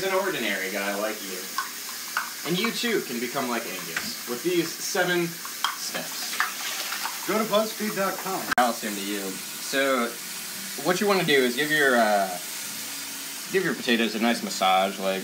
an ordinary guy like you. And you too can become like Angus with these 7 steps. Go to BuzzFeed.com. I'll send to you. So, what you want to do is give your potatoes a nice massage, like.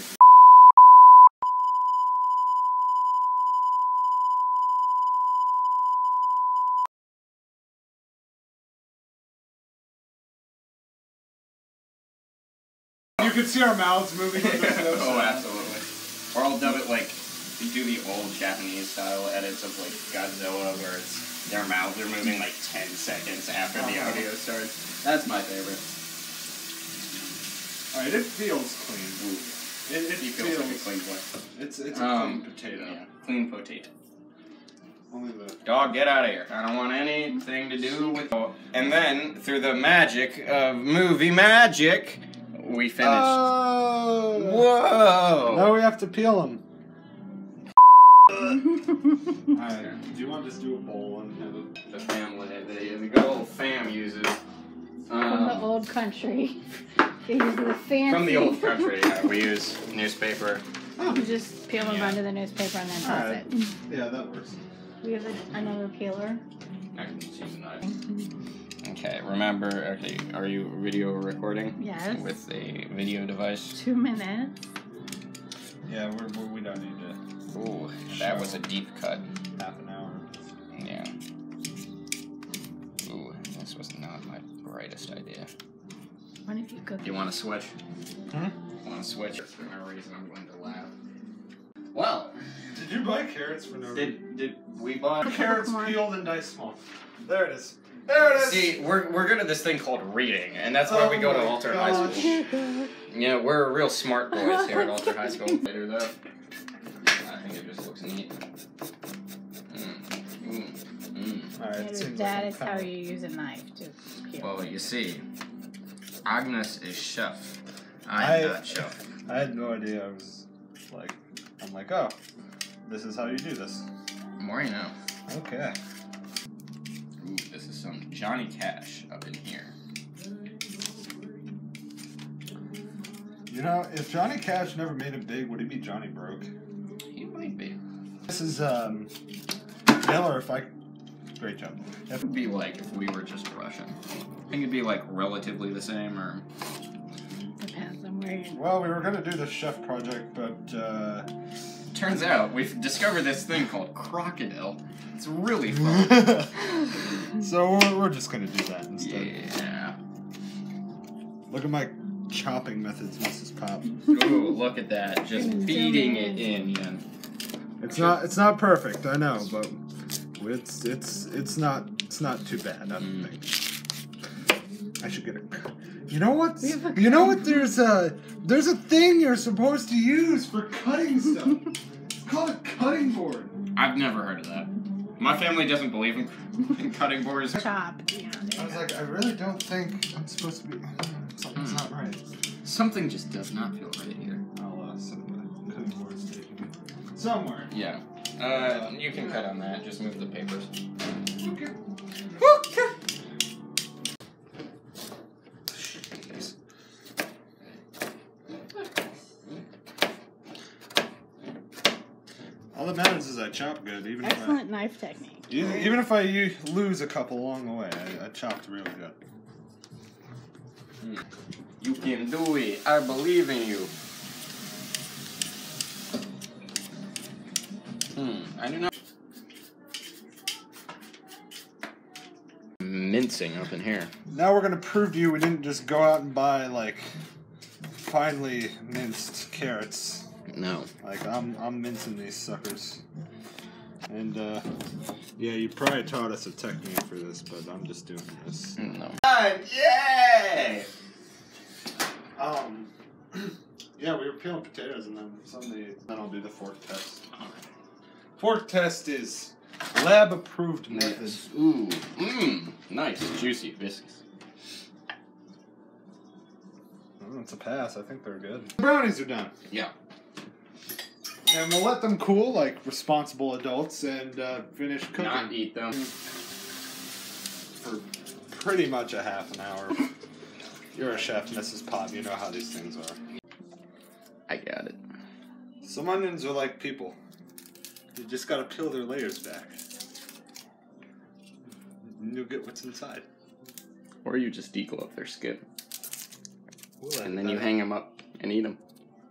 You can see our mouths moving with the snow. Oh, absolutely. Or I'll dub it like, you do the old Japanese style edits of like Godzilla where it's their mouths are moving like 10 seconds after the audio starts. That's my favorite. Alright, it feels clean. It feels like a clean boy. It's a clean potato. Yeah, clean potato. Only the... Dog, get out of here. I don't want anything to do with... And then, through the magic of movie magic, we finished... Whoa! Now we have to peel them. Alright, do you want to just do a bowl and have The family, the good old fam uses... From the old country. They use the fancy... From the old country, yeah, we use newspaper. You just peel them onto the newspaper and then toss it. Yeah, that works. We have another peeler. I can just use a knife. Okay, remember, okay, are you video recording? Yes. With a video device? 2 minutes. Yeah, we don't need to... Ooh, that was a deep cut. Half an hour. Yeah. Ooh, this was not my brightest idea. What if you cook it? You want to switch? Hmm? Want to switch? For no reason, I'm going to laugh. Well, Did you buy carrots for no reason? did we buy Carrots peeled and diced small. There it is. There it is! See, we're good at this thing called reading, and that's why we go to Alter High School. Yeah, we're real smart boys here at Alter High School. Later though, I think it just looks neat. Alright, That is how you use a knife to peel. Well, you see, Agnes is chef. I'm not chef. I had no idea. I'm like, oh, this is how you do this. More you know. Okay. Ooh, this is some Johnny Cash up in here. You know, if Johnny Cash never made it big, would he be Johnny Broke? He might be. This is, Miller, if I... Great job. It would be like if we were just Russian. I think it'd be like relatively the same, or... Depends on where you... Well, we were going to do the chef project, but, Turns out, we've discovered this thing called crocodile. It's really fun. So we're just going to do that instead. Yeah. Look at my chopping methods, Mrs. Pop. Ooh, look at that. Just feeding it in, yeah. It's not perfect, I know, but it's not too bad, I don't think. I should get a... You know what? You know what? There's a thing you're supposed to use for cutting stuff. It's called a cutting board. I've never heard of that. My family doesn't believe in cutting boards. Chop. Yeah, I was like, I really don't think I'm supposed to be... Something's not right. Something just does not feel right here. I'll send the cutting boards taken somewhere. Yeah. You can cut on that. Just move the papers. Okay. Okay. All that matters is I chop good, even excellent knife technique. Even if I lose a couple along the way, I chopped really good. You can do it. I believe in you. I do not. Mincing up in here. Now we're gonna prove to you we didn't just go out and buy like finely minced carrots. No. Like I'm mincing these suckers. And yeah, you probably taught us a technique for this, but I'm just doing this. No. Yay! Yeah, we were peeling potatoes, and then I'll do the fork test. Fork test is lab approved method. Ooh, nice, juicy, viscous. It's a pass. I think they're good. The brownies are done. Yeah. And we'll let them cool like responsible adults and finish cooking. Not eat them. For pretty much a half an hour. You're a chef, Mrs. Pop. You know how these things are. I got it. Some onions are like people. You just gotta peel their layers back. And you'll get what's inside. Or you just deglove their skin. Ooh, And then you hang them up and eat them.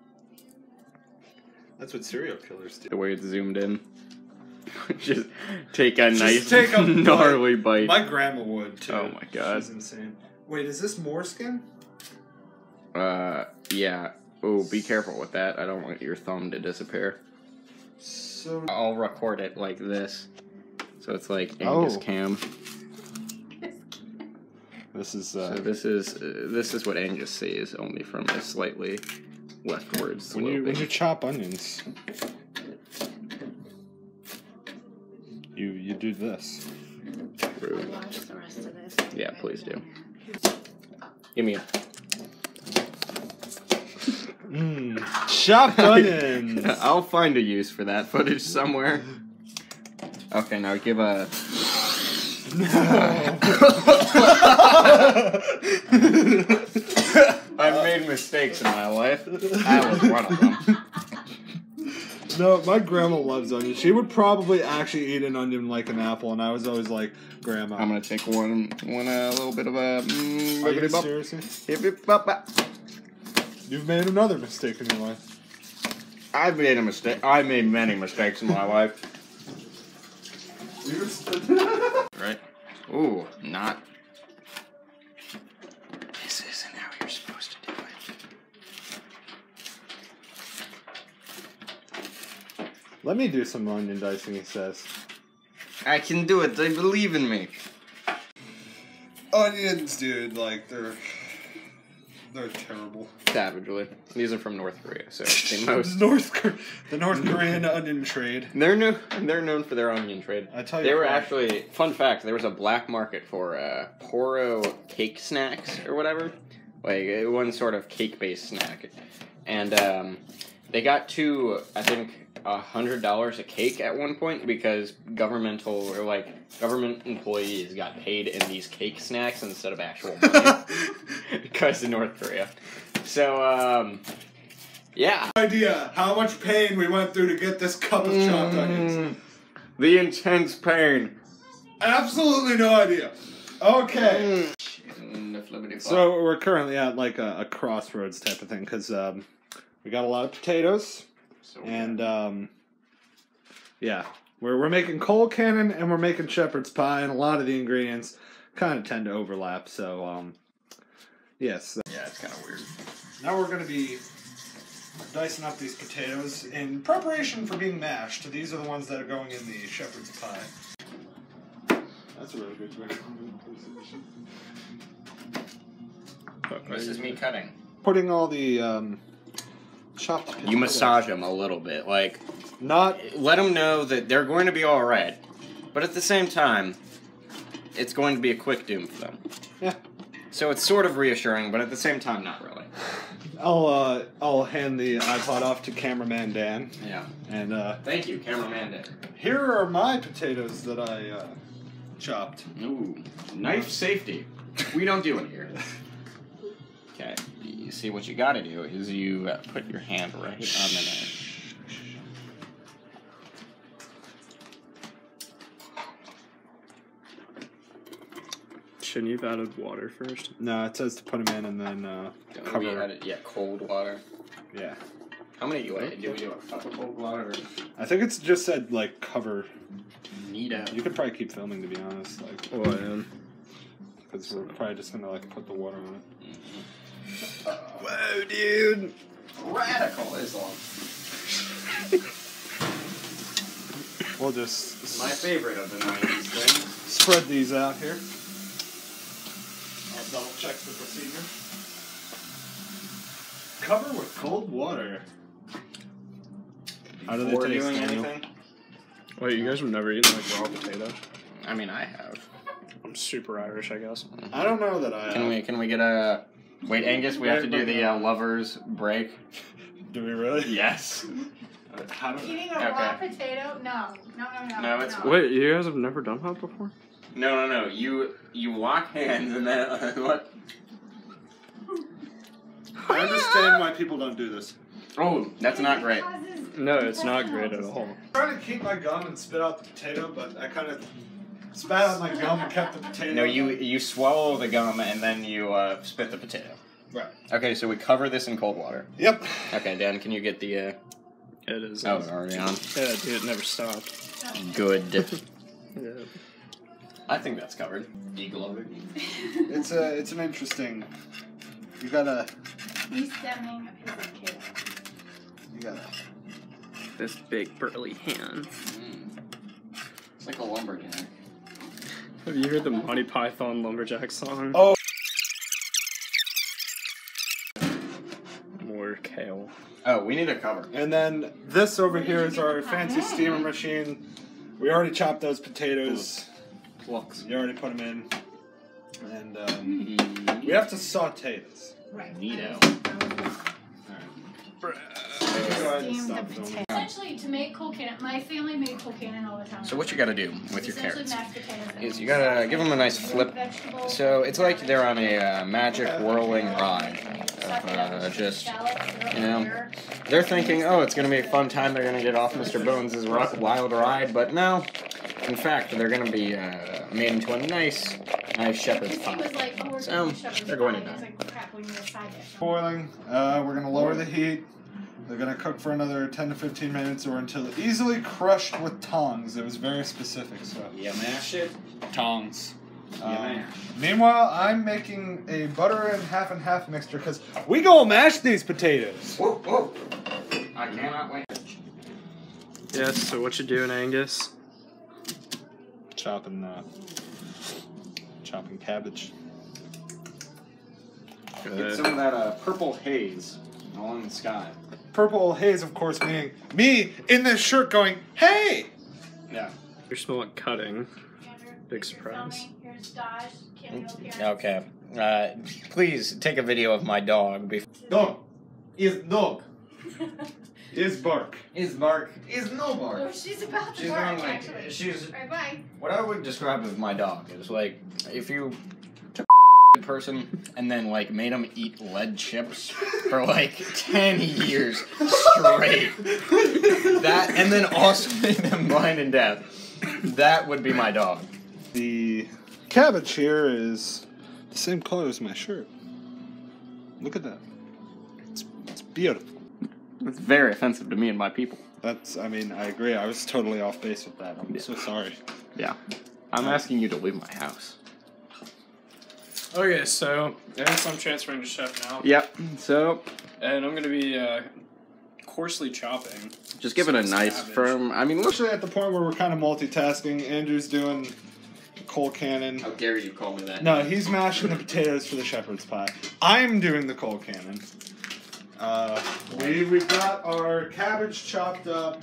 That's what serial killers do. The way it's zoomed in. Just take a nice, take a gnarly bite. My grandma would too. Oh my god. She's insane. Wait, is this more skin? Yeah. Oh, be careful with that. I don't want your thumb to disappear. So I'll record it like this. So it's like Angus cam. this is So this is what Angus sees, only from a slightly leftwards when sloping. you chop onions. You do this. Rude. Watch the rest of this. Yeah, please do. Give me a... Chopped onions. I'll find a use for that footage somewhere. Okay, now give a... I've made mistakes in my life. That was one of them. No, my grandma loves onions. She would probably actually eat an onion like an apple, and I was always like, Grandma. I'm gonna take one little bit of a... Are you seriously? You've made another mistake in your life. I've made a mistake. I made many mistakes in my life. Right? Ooh, not. This isn't how you're supposed to do it. Let me do some onion dicing, he says. I can do it. They believe in me. Onions, dude, like, they're terrible. Savagely. These are from North Korea, so it's the most... The North Korean onion trade. They're known for their onion trade. I tell you, they were actually, fun fact, there was a black market for Poro cake snacks or whatever, like one sort of cake-based snack, and they got to, I think, $100 a cake at one point because government employees got paid in these cake snacks instead of actual money because of North Korea. So, yeah. Idea how much pain we went through to get this cup of chopped onions. The intense pain. Absolutely no idea. Okay. So we're currently at like a crossroads type of thing because we got a lot of potatoes. And, yeah, we're making cold cannon and we're making shepherd's pie, and a lot of the ingredients kind of tend to overlap, so, yes. Yeah, it's kind of weird. Now we're going to be dicing up these potatoes in preparation for being mashed. These are the ones that are going in the shepherd's pie. That's a really good way. This is me cutting. Putting all the, chopped potatoes. You massage them a little bit, like... Not... Let them know that they're going to be alright, but at the same time, it's going to be a quick doom for them. Yeah. So it's sort of reassuring, but at the same time, not really. I'll hand the iPod off to cameraman Dan. Yeah. And, Thank you, cameraman Dan. here are my potatoes that I, chopped. Ooh. Knife safety. We don't do it here. Okay. You see, what you gotta do is you put your hand right on the knife. Shouldn't you have added water first? No, it says to put them in and then, We added, yeah, cold water. Yeah. How many do you add? Do we do a cup of cold water? Or... I think it's just said, like, cover. Neato. You could probably keep filming, to be honest. Like, Oh, I am. because we're probably just gonna, like, put the water on it. Whoa, dude! Radical Islam. We'll just My favorite of the 90s things. spread these out here. I'll double check the procedure. Cover with cold water. How do they Before taste, doing Daniel? anything? Wait, you guys have never eaten like raw potato? I mean, I have. I'm super Irish, I guess. I don't know that I Can we get a... Wait, Angus, we have to do the lovers break. Do we really? Yes. How do Eating a raw potato? No. No, it's- Wait, you guys have never done that before? No. You lock hands and then what? I understand why people don't do this. Oh, that's not great. No, it's not great at all. I'm trying to keep my gum and spit out the potato, but I kind of spat out my gum and kept the potato. No, you swallow the gum and then you spit the potato. Right. Okay, so we cover this in cold water. Yep. Okay, Dan, can you get the? It is. Oh, it's already on. Yeah, dude, it never stopped. Good. Yeah. I think that's covered. Degloving. It's an interesting. You gotta. He's stemming a piece of cake. You gotta. This big burly hand. It's like a lumberjack. Have you heard the Monty Python Lumberjack song? Oh. More kale. Oh, we need a cover. And then this over here is our fancy steamer machine. We already chopped those potatoes. Looks. You already put them in. And we have to saute this. Right. Neato. Steam the potato. Essentially, to make cold cannon, my family made cold cannon all the time. So what you gotta do with your Essentially carrots mashed potatoes. is you gotta give them a nice flip. So it's like they're on a magic whirling ride. Just, you know, they're thinking, oh, it's gonna be a fun time. They're gonna get off Mr. Bones' wild ride, but no. In fact, they're gonna be made into a nice shepherd's pie. So they're going to die. Boiling. We're gonna lower the heat. They're gonna cook for another 10 to 15 minutes or until easily crushed with tongs. It was very specific, so. You mash it. Tongs. Yeah. Meanwhile, I'm making a butter and half mixture because we gonna mash these potatoes. Whoa, whoa. I cannot wait. Yes, so what you doing, Angus? Chopping cabbage. Get some of that purple haze all in the sky. Purple haze, of course, meaning me in this shirt going, hey! Yeah. You're smell like cutting. Big surprise. Okay. Please take a video of my dog. Dog. Is dog. Is bark. Is bark. Is no bark. Oh, she's about to She's bark, on, like, actually. she's. Right, bye. What I would describe as my dog is like if you took a person and then like made them eat lead chips for like 10 years straight. That and then also made them blind and deaf. That would be my dog. The cabbage here is the same color as my shirt. Look at that. It's beautiful. It's very offensive to me and my people. I mean, I agree. I was totally off base with that. I'm so sorry. Yeah. I'm asking you to leave my house. Okay, so I guess I'm transferring to chef now. Yep. So And I'm going to be coarsely chopping. just give it a nice cabbage. firm. I mean, look. Actually, at the point where we're kind of multitasking, Andrew's doing coal cannon. How dare you call me that? No, he's mashing the potatoes for the shepherd's pie. I'm doing the coal cannon. We've got our cabbage chopped up.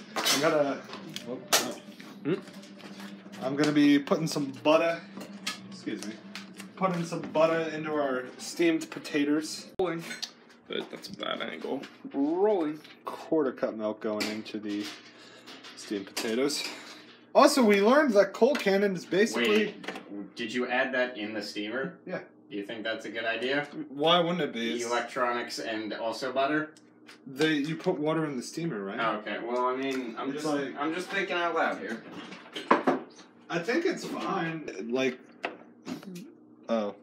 I'm gonna be putting some butter. Excuse me. Putting some butter into our steamed potatoes. Rolling. But that's a bad angle. Rolling. Quarter cup milk going into the steamed potatoes. Also, we learned that coal cannon is basically. Wait, did you add that in the steamer? Yeah. Do you think that's a good idea? Why wouldn't it be? Electronics and also butter? You put water in the steamer, right? Oh, okay. Well, I mean, I'm It's just thinking out loud here. I think it's fine. Like, oh.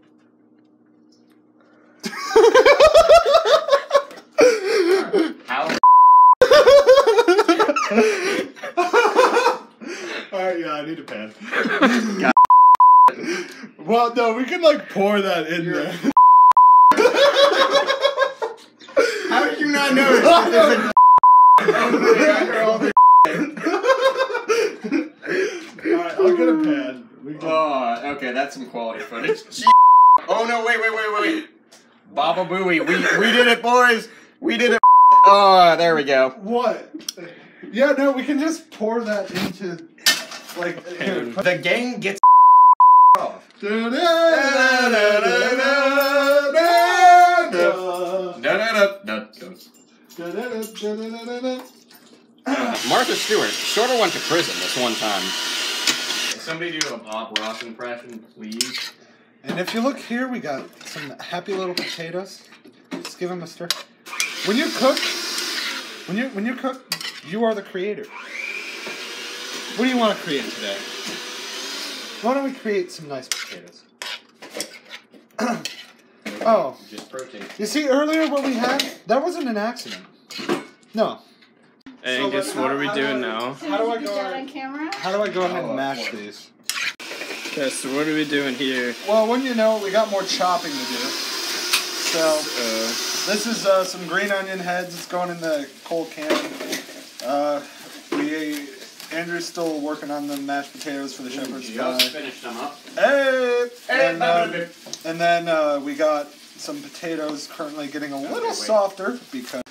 How? Alright, yeah, I need a pan. Well, no, we can like pour that in there. How did you not notice? There's a Alright, I'll get a pan. Oh, okay, that's some quality footage. Oh no, wait. Baba Booey, we did it, boys! We did it! Oh, there we go. What? Yeah, no, we can just pour that into, like, The gang gets off. Martha Stewart sort of went to prison this one time. Somebody do a Bob Ross impression, please. And if you look here, we got some happy little potatoes. Just give them a stir. When you cook, When you cook, you are the creator. What do you want to create today? Why don't we create some nice potatoes? Oh. Just protein. You see, earlier what we had, that wasn't an accident. No. Angus, what are we doing now? How do I go on camera? How do I go ahead and mash these? Okay, so what are we doing here? Well, when you know, we got more chopping to do. So, this is some green onion heads. It's going in the cold can. Andrew's still working on the mashed potatoes for the shepherd's pie. Just finished them up. Hey! And then we got some potatoes currently getting a little softer because...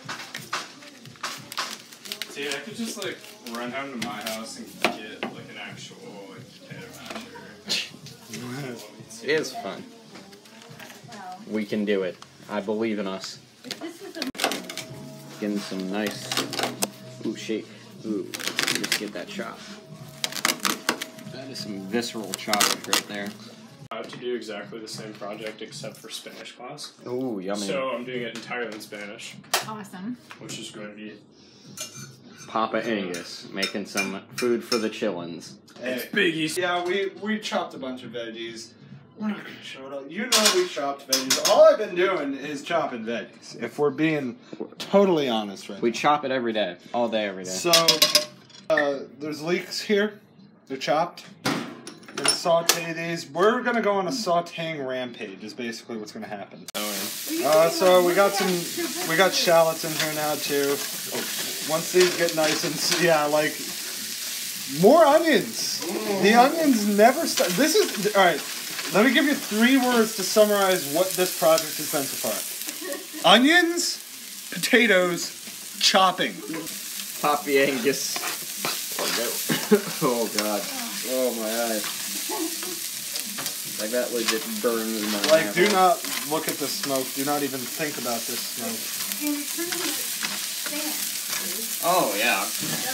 Dude, I could just like run home to my house and get like an actual like potato masher. It is fun. We can do it. I believe in us. Getting some nice... Ooh, shake. Ooh, just get that chop. That is some visceral choppage right there. I have to do exactly the same project except for Spanish class. Ooh, yummy. So I'm doing it entirely in Spanish. Awesome. Which is going to be... Papa Angus making some food for the chillins. It's biggie. Yeah, we chopped a bunch of veggies. We're not gonna show it all. You know we chopped veggies. All I've been doing is chopping veggies. If we're being totally honest right We now. chop it every day. All day, every day. So, there's leeks here. They're chopped. Gonna saute these. We're gonna go on a sauteing rampage. Is basically what's gonna happen. So we got shallots in here now too. Once these get nice and like more onions. The onions never stop. This is all right. Let me give you 3 words to summarize what this project has been so far. Onions, potatoes, chopping. Papa Angus. Oh god. Oh my eyes. Like that legit burns my Like, do not look at the smoke. Do not even think about this smoke. Oh yeah.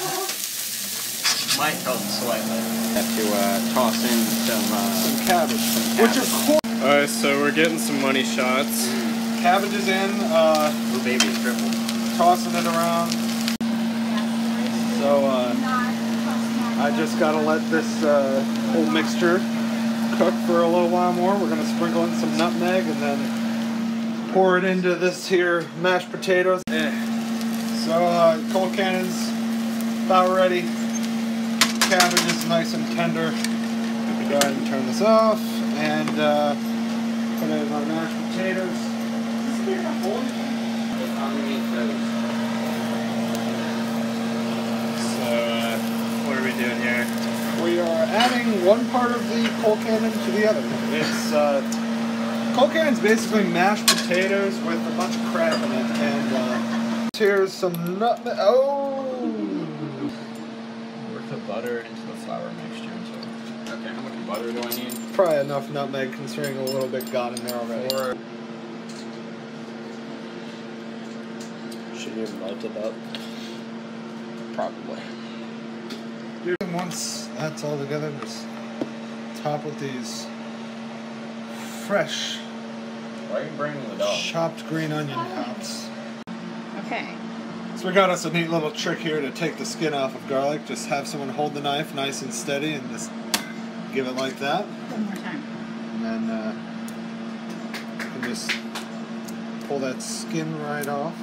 Might help slightly. Have to toss in some cabbage. Which of course. Alright, so we're getting some money shots. Cabbage is in. Blue baby's triple. Tossing it around. So I just gotta let this whole mixture cook for a little while more. We're gonna sprinkle in some nutmeg and then pour it into this here mashed potatoes. So cold cannon's about ready. Cabbage is nice and tender. Go ahead and turn this off and put it in our mashed potatoes. So, what are we doing here? We are adding one part of the cold cannon to the other. It's cold cannon's basically mashed potatoes with a bunch of crap in it, and here's some nutmeg. Oh. The butter into the flour mixture. Okay, how much butter do I need? Probably enough nutmeg considering a little bit got in there already. Should you melt it up? Probably. Once that's all together, just top with these fresh Why are you bringing the dog? chopped green onion tops. Okay. So we got us a neat little trick here to take the skin off of garlic. Just have someone hold the knife nice and steady and just give it like that. One more time. And then you can just pull that skin right off.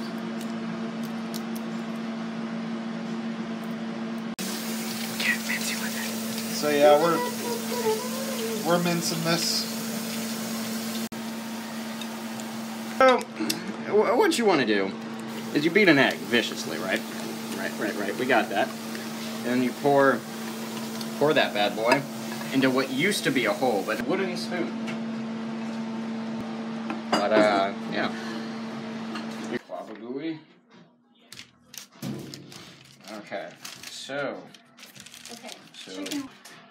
Get fancy with it. So yeah, we're mincing this. So, what you want to do is you beat an egg viciously, right? Right. We got that. And then you pour that bad boy into what used to be a hole, but a wooden spoon. But yeah. Baba gooey. Okay. So. Okay. So. Chicken.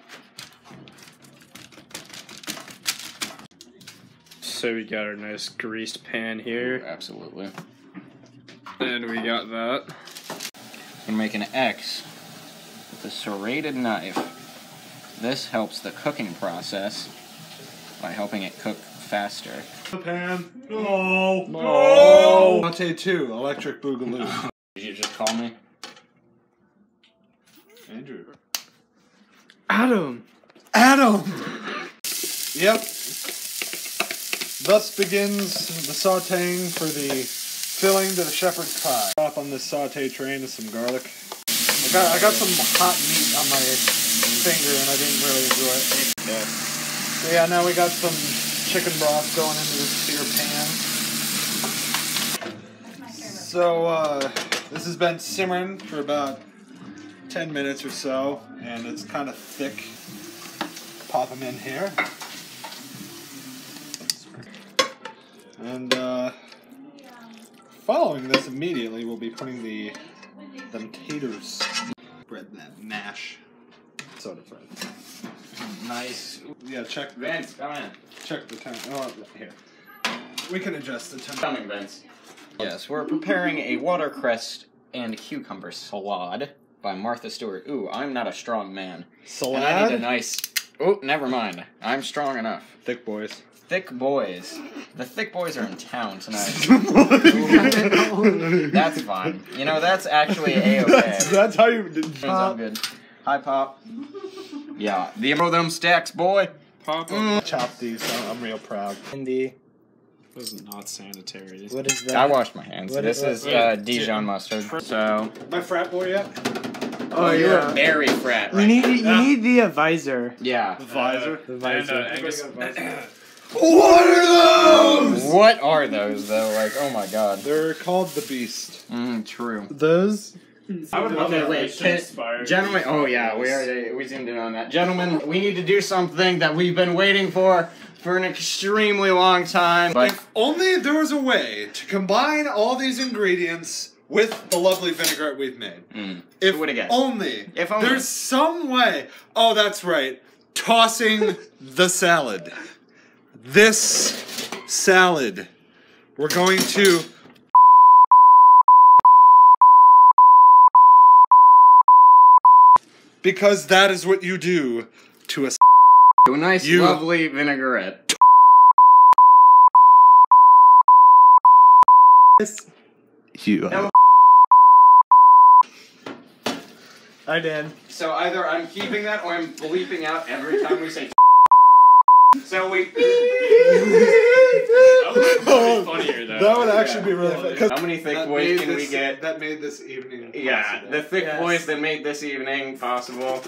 So we got our nice greased pan here. Absolutely. And we got that. I'm gonna make an X with a serrated knife. This helps the cooking process by helping it cook faster. The pan. No. Latte 2, electric boogaloo. You just call me? Andrew. Adam. Adam! Yep. Thus begins the sauteing for the filling to the shepherd's pie. Off on this saute train with some garlic. I got some hot meat on my finger and I didn't really enjoy it. Yeah. So yeah, now we got some chicken broth going into this sear pan. So this has been simmering for about 10 minutes or so, and it's kind of thick. Pop them in here. And following this immediately, we'll be putting them taters. Bread that mash. Soda bread. Nice. Yeah, check. Vince, come in. Check the temp. Oh, here. We can adjust the temp. Coming, Vince. Yes, we're preparing a watercress and cucumber salad by Martha Stewart. Ooh, I'm not a strong man. Salad? And I need a nice... Oh, never mind. I'm strong enough. Thick boys. Thick boys. The thick boys are in town tonight. That's fine. You know, that's actually A-okay. That's how you did. Turns out good. Hi, Pop. Yeah. The them stacks, boy. Pop Chop these. I'm real proud. In the This is not sanitary. what is that? I washed my hands. What This is- is Dijon mustard. So, My frat boy yet? Oh you're yeah. a very frat, right? You need the visor. Yeah. The visor. The visor. Angus, What are those? What are those, though? Like, oh my god. They're called the Beast. True. Those. I would love Okay, that. wait, gentlemen. Oh yeah, we zoomed in on that. Gentlemen, we need to do something that we've been waiting for an extremely long time. But If only there was a way to combine all these ingredients with the lovely vinaigrette we've made. If Who would've guessed? only. If only. There's some way. Oh, that's right. Tossing the salad. This salad. We're going to... Because that is what you do to a... a nice, You- lovely vinaigrette. You. No. I did. So either I'm keeping that or I'm bleeping out every time we say. So we. That would be funnier though. That would actually be really fun. 'cause How many thick that boys made can we this- get? That made this evening Yeah, possible. the thick Yes. boys that made this evening possible.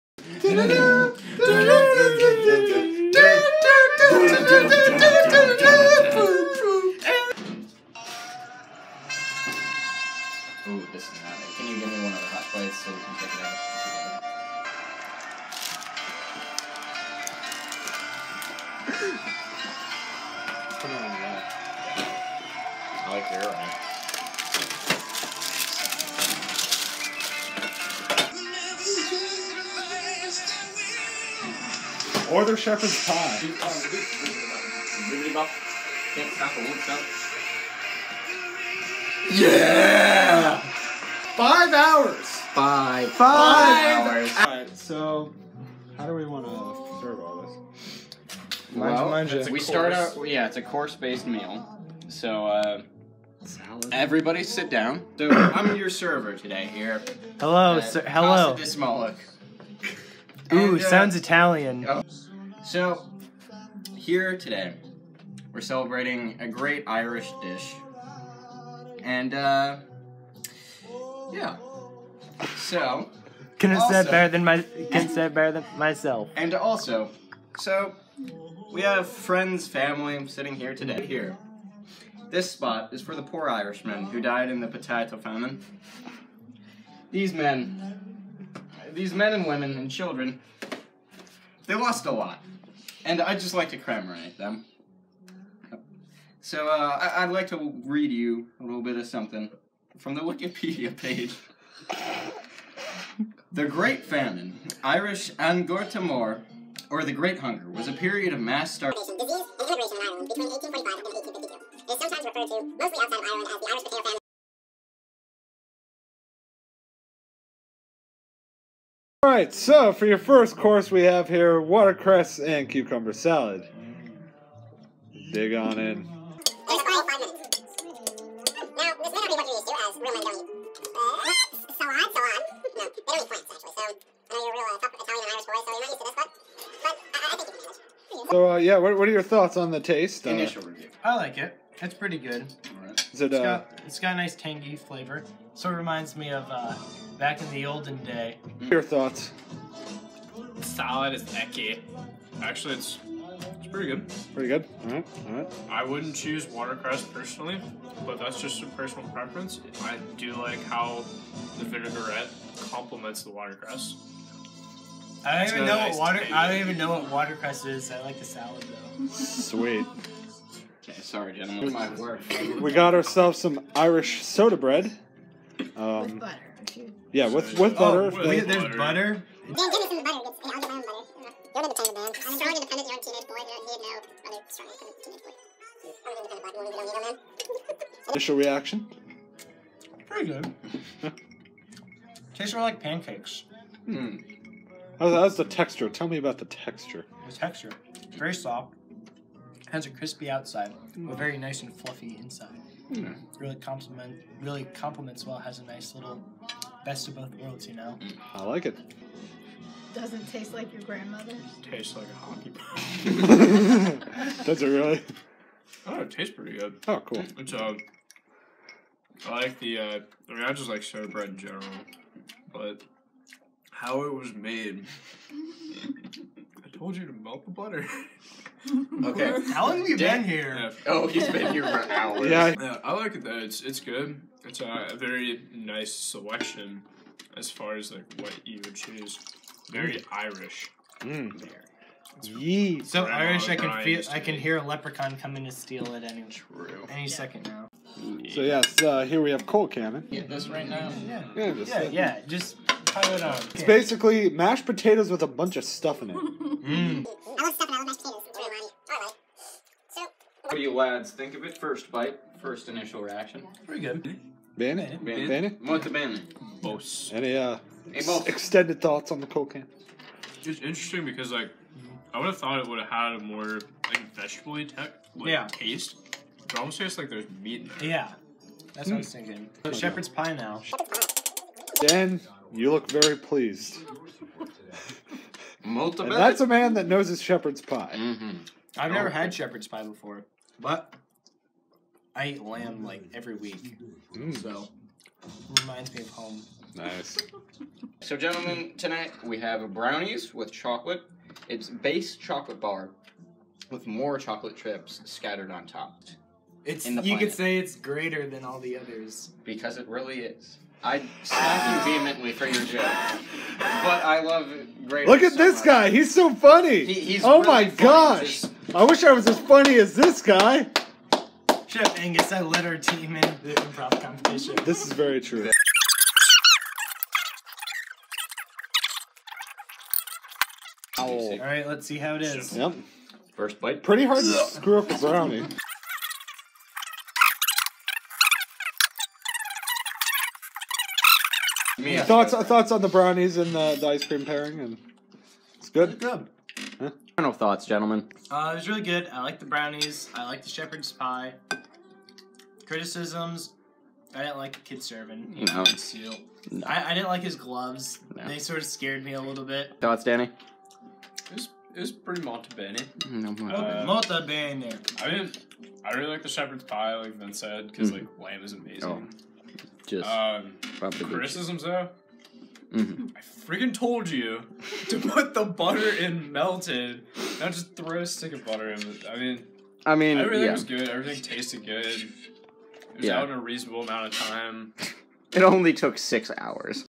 Ooh, this is not it. Can you give me one of the hot plates so we can take it out together? Put it on that. I like your right. Order shepherd's pie. Can't stop it, won't stop. Yeah! 5 hours! 5 hours. Alright, so how do we want to serve all this? Well, Mine's we start out. Yeah, it's a course-based meal. So, salad. everybody sit down. So I'm your server today here. Hello, at sir. Hello. Casa di Smolak. Ooh, And, sounds Italian. oh. So, here today, we're celebrating a great Irish dish. And, yeah. So, Couldn't have said also- better than myself. and also, so, we have friends, family sitting here today. Here. This spot is for the poor Irishmen who died in the potato famine. These men and women and children, they lost a lot. And I'd just like to commemorate them. So, I'd like to read you a little bit of something from the Wikipedia page. The Great Famine, Irish Angortamor, or the Great Hunger, was a period of mass starvation. Disease and immigration in Ireland between 1845 and 1852. It is sometimes referred to, mostly outside of Ireland, as the Irish potato famine. Alright, so for your first course we have here watercress and cucumber salad. Dig on in. It is 5 minutes. Now, this may not be what you're used to, as real men don't eat. so on. No, they don't eat plants, actually. So, I know you're a real Italian and Irish boy, so you're not used to this, but I think you can manage. So, yeah, what are your thoughts on the taste? Initial review. I like it. It's pretty good. Is it, It's got a nice tangy flavor. Sort of reminds me of back in the olden day. your thoughts? Salad is ecky. Actually, it's pretty good. Pretty good. All right. I wouldn't choose watercress personally, but that's just a personal preference. I do like how the vinaigrette complements the watercress. I don't It's even got know a what nice water. tangy I don't even know what watercress is. I like the salad though. Sweet. Okay, sorry, gentlemen. My word. We got ourselves some Irish soda bread. With butter. Yeah, with butter. with Wait, there's butter. butter. Dan, give me some butter. I'll get my own butter. You're an independent man. I'm a strong, independent, you're a teenage boy. You don't need no other strong, independent teenage boy. I'm an independent boy. You don't need no man. Initial reaction? Pretty good. Tastes more like pancakes. How's the texture? Tell me about the texture. The texture, very soft. Has a crispy outside, but very nice and fluffy inside. Really complements well. Has a nice little best of both worlds, you know. I like it. Doesn't taste like your grandmother's. Tastes like a hockey puck. Does it really? Oh, it tastes pretty good. Oh, cool. It's I like the I mean I just like soda bread in general, but how it was made. I told you to melt the butter. Okay. How long have you been here? Yeah. Oh, he's been here for hours. Yeah. Yeah, I like it though. It's good. It's a very nice selection as far as like what you would choose. Very Irish. Yee. So Grandma Irish, I can Brian feel. used to I can make. hear a leprechaun coming to steal it any second now. So yes, here we have coal cannon. Get this right now. Yeah, just, Yeah. Just pile it on. It's basically mashed potatoes with a bunch of stuff in it. I love stuff and I love mashed potatoes. It's really yummy. Alright. So, What do you lads think of it? First bite, first initial reaction. Pretty good. Bene? Bene? Bene? Molto bene. Both. Any Hey, both. extended thoughts on the coal can? It's interesting because like I would have thought it would have had a more like vegetable-y taste. It almost tastes like there's meat in there. Yeah. That's what I was thinking. So shepherd's pie now. Dan, you look very pleased. Molto And bene. that's a man that knows his shepherd's pie. I've never had shepherd's pie before, but I eat lamb like every week, so it reminds me of home. Nice. So, gentlemen, tonight we have brownies with chocolate. It's base chocolate bar with more chocolate chips scattered on top. It's In the you could planet. say it's greater than all the others. Because it really is. I smack you vehemently for your joke. But I love great. Look at this guy. He's so funny. He's oh really my funny, gosh. just- I wish I was as funny as this guy. Shut up, Angus. I led our team in the improv competition. This is very true. All right, let's see how it is. Yep. First bite. Pretty hard to screw up a brownie. Thoughts on the brownies and the ice cream pairing, and it's good. Good. Final thoughts, gentlemen. It was really good. I like the brownies. I like the shepherd's pie. Criticisms. I didn't like the kid serving. No. Seal. I didn't like his gloves. No. They sort of scared me a little bit. Thoughts, Danny? It was pretty Monte Bene. No. Molto bene. I really like the shepherd's pie, like Vince said, because like lamb is amazing. Oh, just probably Criticisms though. Mm-hmm. I freaking told you to put the butter in melted, not just throw a stick of butter in. I mean, everything yeah. was good. Everything tasted good. It was Yeah. out in a reasonable amount of time. It only took 6 hours.